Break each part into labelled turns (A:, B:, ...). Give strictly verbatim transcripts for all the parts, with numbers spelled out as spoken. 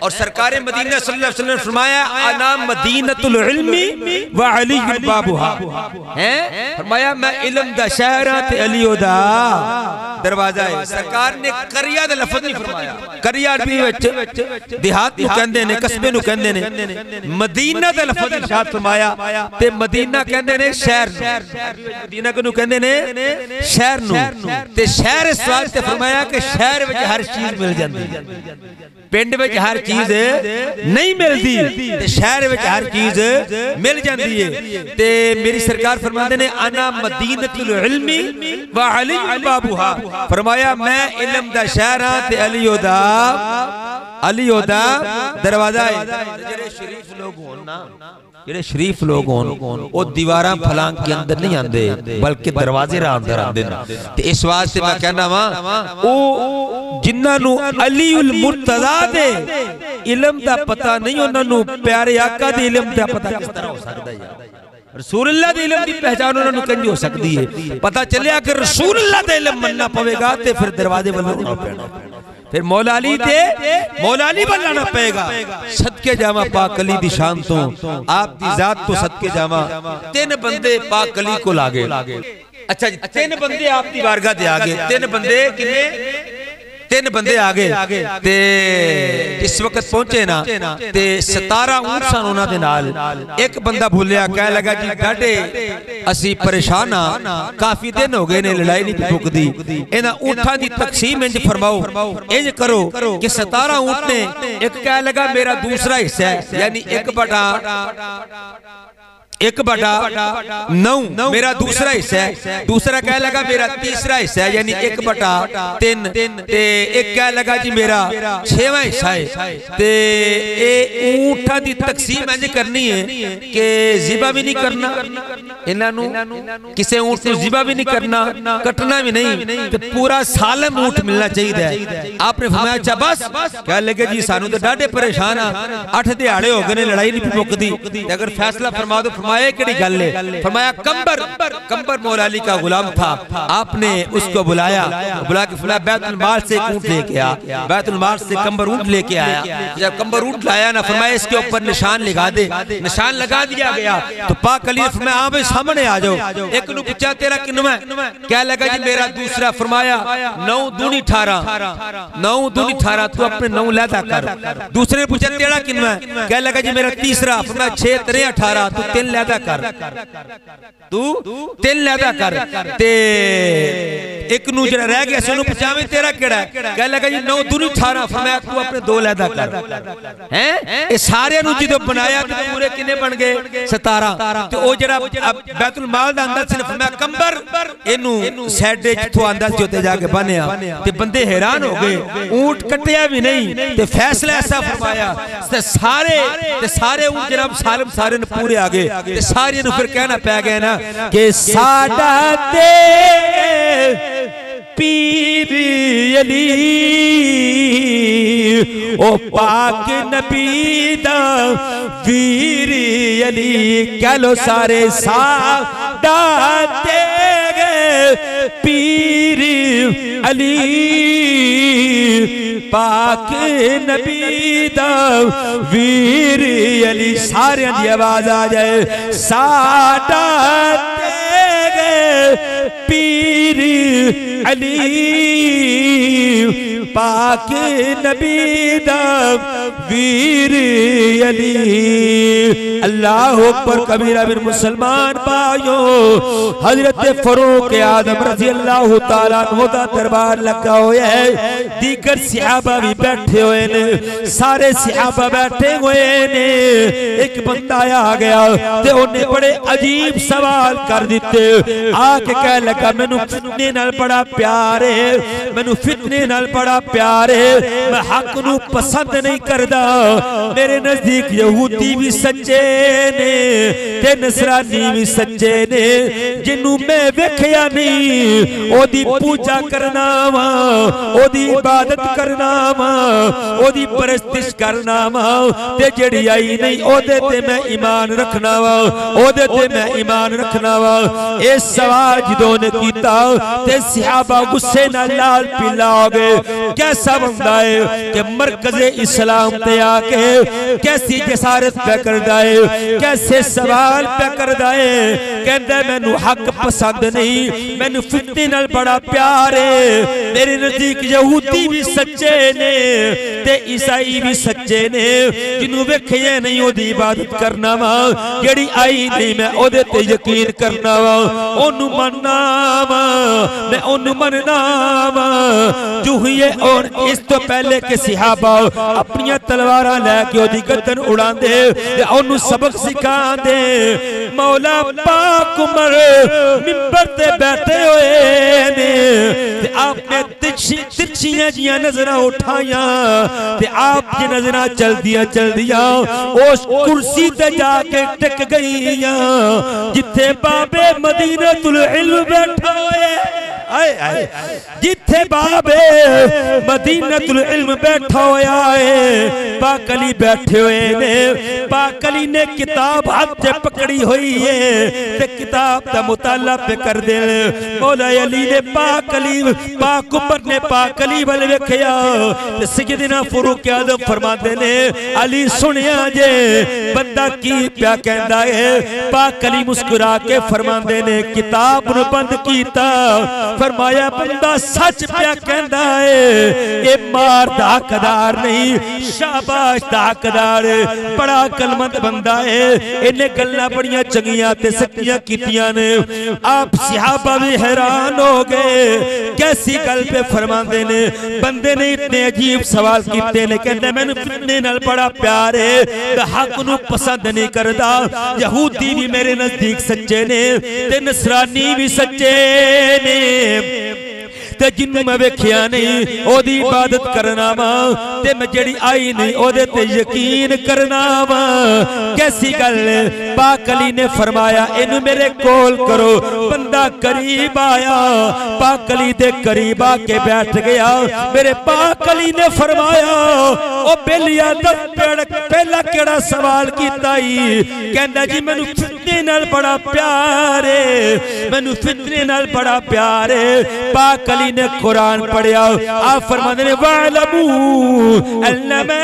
A: और सरकार मदीना सल्लल्लाहु अलैहि वसल्लम ने फरमाया अना मदीनतुल इल्मी व अली बाबुहा हैं। फरमाया मैं इल्म दा शहर हां ते अली ओदा दरवाजा है। सरकार ने करिया दा लफ्ज़ नहीं फरमाया। करिया अरबी विच देहात नु कहंदे ने, कस्बे नु कहंदे ने। मदीना दा लफ्ज़ इरशाद फरमाया ते मदीना कहंदे ने शहर। मदीना को कहंदे ने शहर नु ते शहर इस वास्ते फरमाया कि शहर विच हर चीज मिल जांदी, पिंड विच हर चीज नहीं मिलती ते शहर विच हर चीज मिल जाती है। ते मेरी सरकार फरमाते ने अना मदीनतुल इल्मी व अली बाबुहा। फरमाया मैं इल्म दा शहर हां ते अली ओदा अली ओदा दरवाजा है। जेड़े शरीफ लोग होन ना, जेड़े शरीफ लोग होन ओ दीवारां फलांग के अंदर नहीं आंदे बल्कि दरवाजे रा अंदर आंदे ने। ते इस वास्ते मैं कहना वा ओ जिन्हां नु अली उल मुर्तज़ा दे इल्म दा पता नहीं, उन्हां नु प्यारे आका दे इल्म दा पता किस तरह हो सकदा है। रसूलुल्लाह दे इल्म दी पहचान उन्हां नु कंज हो सकदी है। पता चलिया कि रसूलुल्लाह दे इल्म मनना पवेगा ते फिर दरवाजे वल्लों होना पैना, फिर मौला अली ते मौला अली बनाना पड़ेगा। सदके जावा पाक अली दी शान तो, आप दी जात तो सदके जावा। तीन बंदे पाक अली को लागे। अच्छा जी, तीन बंदे आप दी बारगाह दे आगे। तीन बंदे किने? तीन बंदे आ गए ते इस वक्त पहुंचे ना ते सतारा ऊंट सन उन्हां दे नाल। एक बंदा भूलिया कह लगा जी डाडे असी परेशान हां, काफी दिन हो गए ने लड़ाई नहीं मुकदी, इन्हां ऊंटां दी तकसीम इंज फरमाओ, इंज करो कि सतारा ऊंट ने एक कह लगा मेरा दूसरा हिस्सा है यानी एक बटा एक बटा नौ मेरा दूसरा हिस्सा है, दूसरा कह लगा मेरा तीसरा हिस्सा है यानी एक बटा तीन, ते एक कह लगा जी मेरा छेवां हिस्सा है। ते ए ऊंटां दी तकसीम इंज करनी है कि ज़िबा भी नहीं करना, इन्हां नूं किसी ऊंट नूं ज़िबा भी नहीं करना, कटना भी नहीं, ते पूरा सालम ऊंट मिलना चाहिए। आपने फरमाया अच्छा बस। कह लगे जी सानू तो डाढे परेशान आ, अठ दिहाड़े हो गए ने लड़ाई नहीं मुकदी, अगर फैसला फरमा दो। फरमाया केड़ी गल है? फरमाया कंबर कंबर मौला अली का गुलाम था, आपने उसको बुलाया, बुला के फरमाया बैतुल माल से ऊंट लेके आ। बैतुल माल से कंबर ऊंट लेके आया। जब कंबर ऊंट लाया ना फरमाया इसके ऊपर निशान लगा दे। निशान लगा दिया गया तो पाक अली ने फरमाया हां भाई सामने आ जाओ। एक नु पूछा तेरा किनवा? क्या लगा जी मेरा दूसरा। फरमाया नौ दूनी अठारह, नौ दूनी अठारह, तू अपने नौ लैदा कर। दूसरे ने पूछा तेरा किनवा? क्या लगा जी मेरा तीसरा। फरमाया छह तेरे अठारह, तू तीन लैदा कर, तू तीन लैदा कर। ते एक नु जरा रह गया सोनू पचावे तेरा केड़ा है? कह लगा जी नौ दूनी अठारह। फरमाया तू अपने दो लैदा कर। हैं ए सारे नु जदों बनाया ते पूरे किने बन गए? सतारह। ते ओ जरा बैतुल माल दा अंदर से फरमाया कंबर इनु साइड जिथों आंदा सी उते जाके बन्या। ते बंदे हैरान हो गए, ऊंट कटिया भी नहीं ते फैसला ऐसा फरमाया ते सारे ते सारे ऊंट जनाब सालम सारे ने पूरे आ गए। ते सारे नु फिर कहना पै गया ना कि साडा ते पीर अली ओ पाक नबी दा वीर अली। कह लो सारे साडा ते पीर अली पाक नबी दा वीर अली। सारे दी आवाज आ जाए साडा पीर अली पाक नबी दा वीर अली। अल्लाह अकबर कबीरा। बिन मुसलमान भाइयों हजरत फरूक आदम रज़ी अल्लाह तआला अन्हु दा दरबार लगा होया है। दीगर सहाबा भी बैठे हुए ने, सारे सहाबा बैठे हुए ने। एक बंदा आ गया ते उन्हें बड़े अजीब सवाल कर दिते। आके कह लगा मैनू फितने नाल बड़ा प्यार है, मैनू फितने नाल बड़ा प्यार है, मैं हक नू पसंद नहीं करदा, मेरे नजदीक नजदीक यहूदी भी सच्चे ने ते नसरानी भी सच्चे ने। जिन्नू मैं वेखिया नहीं ओदी पूजा करना वा, ओदी इबादत करना वा, ओदी परस्तिश करना वा, ते जेड़ी आई नहीं ओदे ते मैं ईमान रखना वा, ओदे ते मैं ईमान रखना वा। ए सवाल जिदों ने कीता ते सहाबा गुस्से नाल लाल पीला हो गए। कैसा बंदा है कि मरकज़े इस्लाम ते आके कैसी जसारत पे करदा है, कैसे सवाल पे करदा है। कहंदा मैनू हक पसंद नहीं, मैनू फितने नाल बड़ा प्यार है। मेरे नजदीक यहूदी भी सच्चे ने ते ईसाई भी सच्चे ने। जिन्हों वेखिए नहीं ओदी इबादत करना वा, जेड़ी आई नहीं मैं ओदे ते यकीन करना वा, ओनू मनना वा, मैं ओनू मनना वा। जो हुए और इस तो पहले के सहाबा अपनी तलवारां लेके ओदी गर्दन उड़ांदे ते ओनू सबक सिखांदे। मौला पाक उमर मिंबर ते बैठे हुए ने ते आपने तिरछी तिरछियां जियां नजरां उठाइयां ते आप दी नजरां चलदियां चलदियां उस कुर्सी ते जाके टिक गईयां जिथे बाबे मदीनतुल इल्म बैठा होए। आए आए जिथे बाबे मदीनतुल इल्म बैठा होया है, पाक अली बैठे हुए ने। पाक अली ने किताब हाथ से पकड़ी हुई है ते किताब दा मुताला पे कर दे। मौला अली ने पाक अली पाक उमर ने पाक अली वाल वेखिया ते सैयदना फारूक आज़म फरमाते ने अली सुनिया जे बंदा की प्या कहंदा है। पाक अली मुस्कुरा के फरमाते ने किताब नु बंद कीता, फरमाया बंदा सच प्या कहंदा है। ये मार दा हकदार नहीं, शाबाश दा हकदार, बड़ा अकलमंद बंदा है। इन्हें गल्लां बड़ियां चंगियां ते सच्चियां कीतियां ने। आप सहाबा भी हैरान हो गए, कैसी गल पे फरमाते ने। बंदे ने इतने अजीब सवाल कीते ने, कहंदा मैनूं फितने नाल बड़ा प्यार है ते हक नूं पसंद नहीं करदा। यहूदी भी मेरे नजदीक सच्चे ने ते नसरानी भी सच्चे ने ते जिन्नू मैं वेखिया नहीं ओदी इबादत करना वा ते मैं जेड़ी आई नहीं ओदे ते यकीन करना वा। कैसी गल। पाक अली ने फरमाया इनू मेरे कोल करो। बंदा करीब आया, पाक अली दे करीब आके बैठ गया। मेरे पाक अली ने फरमाया ओ बेलिया दस पहला केड़ा सवाल कीता ही। कहंदा जी मैनू फितने नाल बड़ा प्यार है, मैनू फितने नाल बड़ा प्यार है। पाक अली ने कुरान पढ़िया। आप फरमाते ने वालमू अन्नमा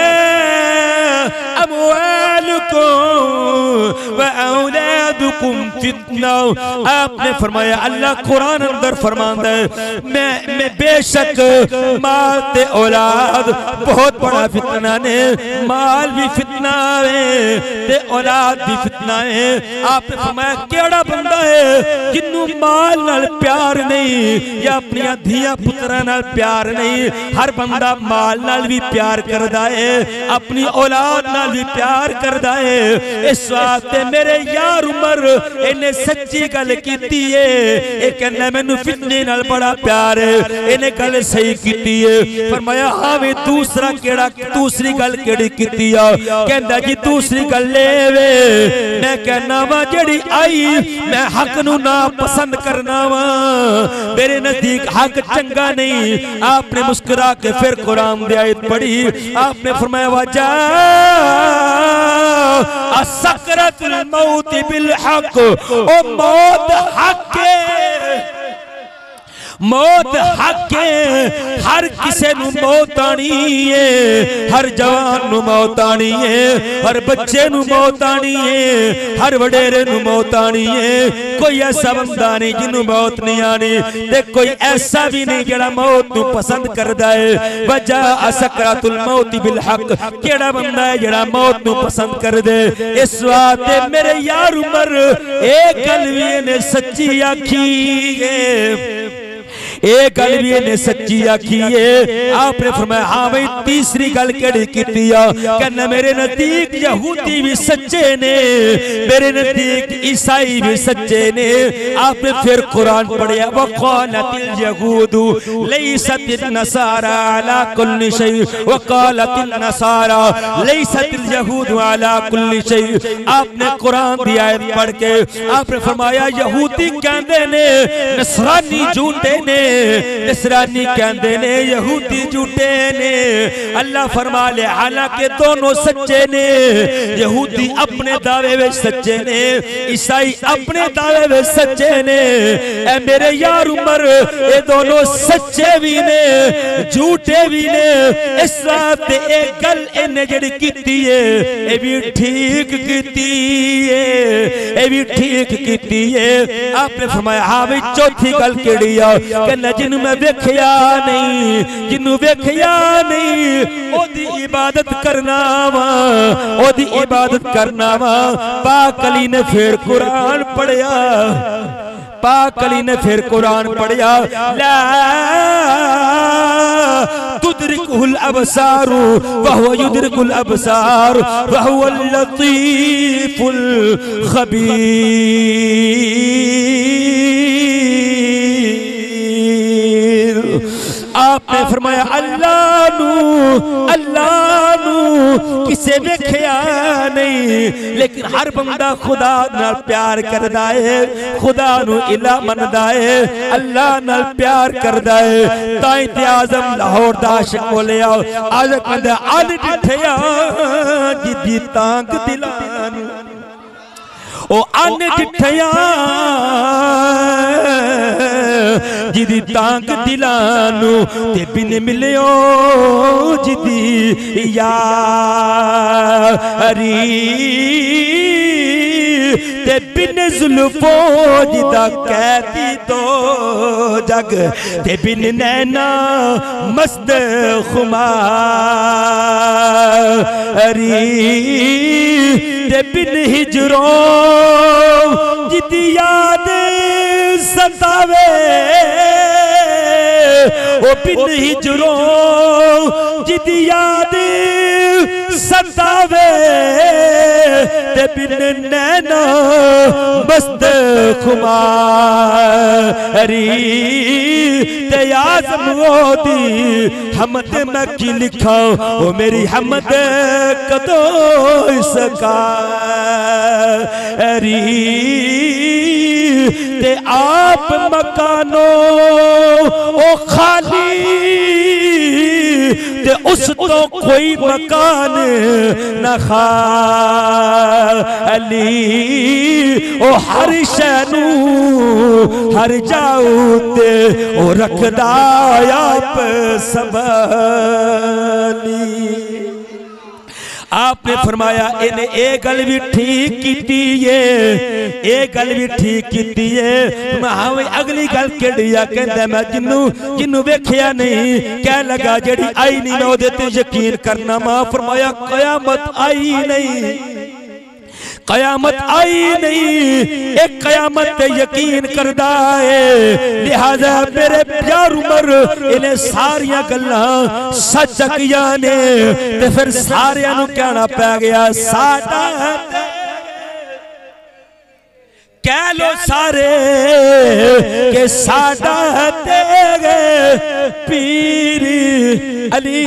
A: अमवालुकुम व औलादुकुम फितना। आपने फरमाया अल्लाह कुरान अंदर फरमांदा है मैं मैं बेशक माल ते औलाद बहुत बड़ा फितना ने। माल भी फितना है ते औलाद भी फितना है। आपने फरमाया केड़ा बंदा है जिन्नू माल नाल प्यार नहीं या अपनी धिया पुत्रा नाल प्यार नहीं। हर बंदा माल नाल भी प्यार करदा है, अपनी औलाद नाल भी प्यार करदा है। इस वास्ते मेरे यार उमर इन्हें सच्ची गल कीती है। ये कहना मैनू फितने नाल बड़ा प्यार है, इन्हें गल सही कीती है। फरमाया हाँ वे दूसरा केड़ा दूसरी गल केड़ी कीती है। कहंदा जी दूसरी गल ले वे मैं कहना वा जेड़ी आई मैं हक नू ना पसंद करना वा, मेरे नजदीक हक चंगा नहीं। आपने मुस्कुरा के फिर कुरान दी आयत पढ़ी। आपने फरमाया वजा असकरतुल मौत बिल हक। ओ मौत हक है, मौत हक है। हर किसी नू मौत आनी है, हर जवान नू मौत आनी है, हर बच्चे नू मौत आनी है, हर वडेरे नू मौत आनी है। कोई ऐसा बंदा नहीं जिन्नू मौत नहीं आनी ते कोई ऐसा भी नहीं जेड़ा मौत नू पसंद करदा है। वजा असकरातुल मौत बिल हक। केड़ा बंदा है जेड़ा मौत नू पसंद कर दे। इस वास्ते मेरे यार उमर एक गल भी ने सच्ची आखी है। एक गल भी इन्हें सच्ची आखी है। आपने फरमाया हाँ भाई तीसरी गल केड़ी कीती आ, कहना मेरे नजदीक यहूदी भी सच्चे ने, मेरे नजदीक ईसाई भी सच्चे ने। आपने फिर कुरान पढ़िया वक़ालतिल यहूदु लैसतिन नसारा अला कुल्लि शै, वक़ालतिन नसारा लैसतिल यहूदु अला कुल्लि शै। आपने कुरान दी आयत पढ़ के आपने फरमाया यहूदी कहंदे ने नसरानी झूठे ने, नसरानी कहंदे ने यहूदी झूठे ने। अल्लाह फरमा ले हालांकि दोनों सच्चे ने, यहूदी अपने दावे में सच्चे ने, ईसाई अपने दावे में सच्चे ने। ए मेरे यार उमर ये दोनों सच्चे भी ने झूठे भी ने। इस रात एक गल इन्हें जड़ी कीती है ये भी ठीक कीती है, ये भी ठीक कीती है। आपने फरमाया हाँ भाई चौथी गल केड़ी आ, कहना जिन्नू मैं वेखिया नहीं, जिन्नू वेखिया नहीं ओदी इबादत करना वा, ओदी इबादत करना वा। पाक अली ने फिर कुरान पढ़िया, पाक अली ने फिर कुरान पढ़िया ला तुदरिकुल अबसारु वहुव युदरिकुल अबसार वहुवल लतीफुल खबीर। आपने फरमाया अल्लाह नू, अल्लाह नू किसे वेखिया नहीं, लेकिन हर बंदा खुदा नाल प्यार करदा है, खुदा नू इला मनदा है, अल्लाह नाल प्यार करदा है। ताई ते आजम लाहौर दा आशिक बोलिया आज कहंदा अल डिठया जिदी तांग दिलान ओ अन डिठया जिदी तांग दिलानू ते बिन मिलियो जिदी यारी ते बिन जुल्फो जिदा कहती तो जग ते बिन नैना मस्त खुमारी ते बिन हिजरो जिदी याद सतावे ओ बिन हिजरो जिदी याद सतावे ते बिन नैना मस्त खुमारी ते आज़म ओदी हमद मैं की लिखा ओ मेरी हमद कदो सका री ते आप मकानो ओ खाली ते उस तो कोई मकान न खाली ओ हर शैनू हर जाऊ ते ओ रखदा आप संभाली। आपने फरमाया इन्हें एक गल भी ठीक कीती है, एक गल भी ठीक कीती है। मैं हाँ अगली गल केड़ी आ, कहंदा मैं जिन्नू जिन्नू वेखिया नहीं कह लगा जेड़ी आई नहीं मैं ओदे ते यकीन करना। मां फरमाया कयामत आई नहीं, कयामत आई नहीं, एक कयामत पे यकीन करदा है। लिहाजा मेरे प्यार उमर इन्हें सारिया गल्लां सच किया ने ते फिर सारिया नू कहना पै गया साडा कह लो सारे के साडा तेरे पीर अली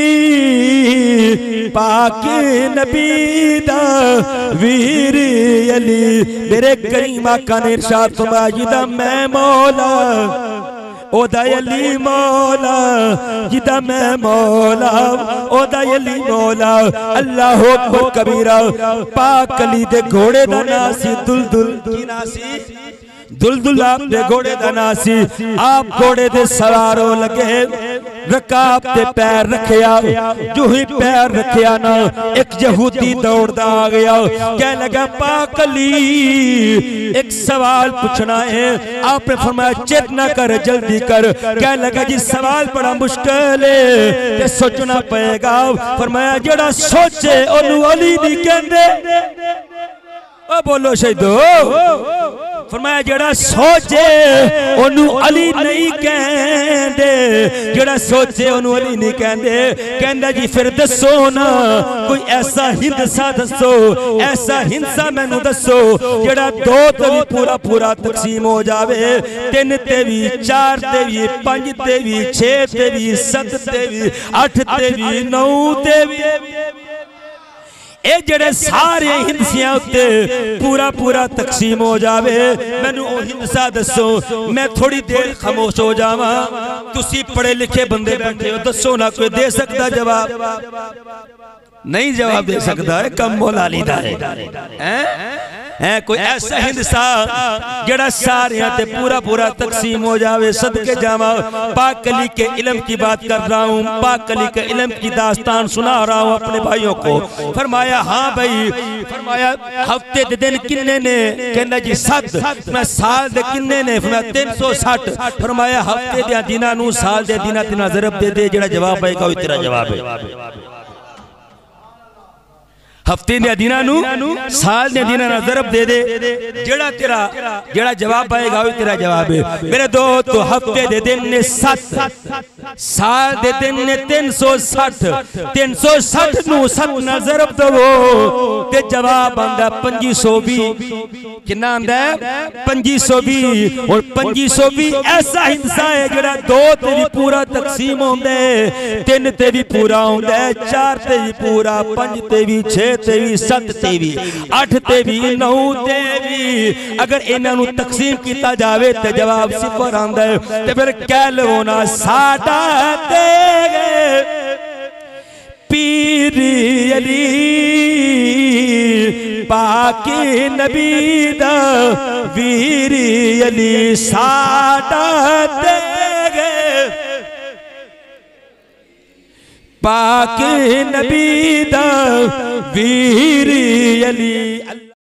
A: पाक नबी दा वीर अली। मेरे करीम आका ने इरशाद फरमाया जिदा मैं मौला ओदा अली मौला, जिदा मैं मौला ओदा अली मौला। अल्लाह अकबर कबीरा। पाक अली दे घोड़े दा नाम सी दुलदुल, की नाम सी दुलदुल। आपने घोड़े दा नाम सी। आप घोड़े दे सवार हो लगे, रकाब ते पैर रखिया, जो ही पैर रखिया ना एक यहूदी दौड़दा आ गया, कह लगा पाक अली एक सवाल पूछना है। आपने फरमाया चित ना कर जल्दी कर। कह लगा जी सवाल बड़ा मुश्किल है ते सोचना पएगा। फरमाया जेड़ा सोचे ओनू अली नहीं कहंदे। ओ बोलो शहीदो फरमाया जेड़ा सोचे ओनू अली नहीं कहंदे, जेड़ा सोचे ओनू अली नहीं कहंदे। कहंदा जी फिर दसो ना कोई ऐसा हिंसा दसो, ऐसा हिंसा मैनू दसो जेड़ा दो ते भी पूरा पूरा तकसीम हो जावे, तीन ते भी, चार ते भी, पांच ते भी, छे ते भी, सत ते भी, अठ ते भी, नौ ते भी। ए जड़े सारे हिंसियां उत्ते पूरा पूरा तकसीम हो जावे, मैनू ओ हिंसा दसो। मैं थोड़ी देर खामोश हो जावा। तुसी पढ़े लिखे बंदे बैठे हो, दसो ना कोई दे सकता जवाब? नहीं जवाब दे सकता है, कम बोला लीदा है, हैं? है कोई ऐसा हिंसा जड़ा सारियां ते पूरा पूरा तकसीम हो जावे। सदके जावा, पाक अली के इल्म की बात कर रहा हूँ, पाक अली के इल्म की दास्तान सुना रहा हूँ अपने भाइयों को। फरमाया हाँ भाई, फरमाया हफ्ते दे दिन किन्ने ने? कहना जी सत। मैं साल दे किन्ने ने? फरमाया तीन सौ साठ। फरमाया हफ्ते दे दिना नू साल दे दिना तिना ज़रब दे दे, जेड़ा जवाब आएगा वो तेरा जवाब है। हफ्ते दे दिना नू साल दे दिना ना ज़रब दे दे, जेड़ा तेरा जेड़ा जवाब आएगा वो तेरा जवाब है। मेरे दोस्त तो हफ्ते दे दिन ने सत, साल दे दिन ने तीन सौ साठ, तीन सौ साठ नू सत ना ज़रब दो ते जवाब आंदा पंजी सौ भी। कितना आंदा है? पंजी सौ भी। और पंजी सौ भी ऐसा हिंसा है जेड़ा दो ते भी पूरा तकसीम होंदा है, तीन ते भी पूरा होंदा है, चार ते भी पूरा, पांच ते भी, छे ते भी, सत ते भी, अठ ते भी, नौ ते भी। अगर इन्हां नू तकसीम किया जावे ते जवाब सिफर आंदा है। ते फिर कह लो ना साडा ते पीर अली पाक नबी दा वीर अली साडा ते पाक नबी दा वीर अली।